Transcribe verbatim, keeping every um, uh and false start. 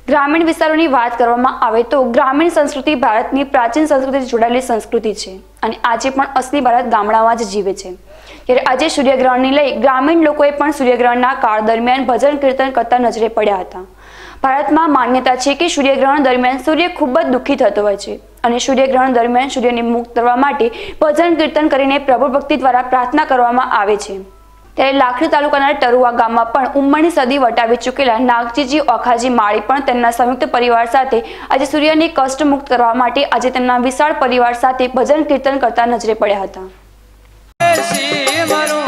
ग्रामीण विस्तारोनी वात करवामां आवे तो ग्रामीण संस्कृति भारतनी प्राचीन संस्कृतिथी जोडाયેલી संस्कृति छे અને આજે પણ असली भारत गामडामां ज जीवे छे। त्यारे આજે सूर्यग्रहणने लई ग्रामीण लोकोए पण सूर्यग्रहणना काळ दरमियान भजन कीर्तन करता नजरे पड्या हता। भारतमां मान्यता छे के सूर्यग्रहण दरमियान सूर्य खूब ज दुखी थतो होय छे અને सूर्यग्रहण दरमियान सूर्यने मुक्त करवा माटे भजन कीर्तन करीने प्रभु भक्ति द्वारा प्रार्थना करवामां आवे छे। त्यारे लाखणी तालुकाना टरुवा गाममां पण उंमरनी सदी वटावी चूकेला नागजीजी ओखाजी माळी पण तेमना संयुक्त परिवार साथे आज सूर्यने कष्ट मुक्त करवा माटे आज तेमना विशाळ परिवार साथे भजन कीर्तन करता नजरे पड्या हता।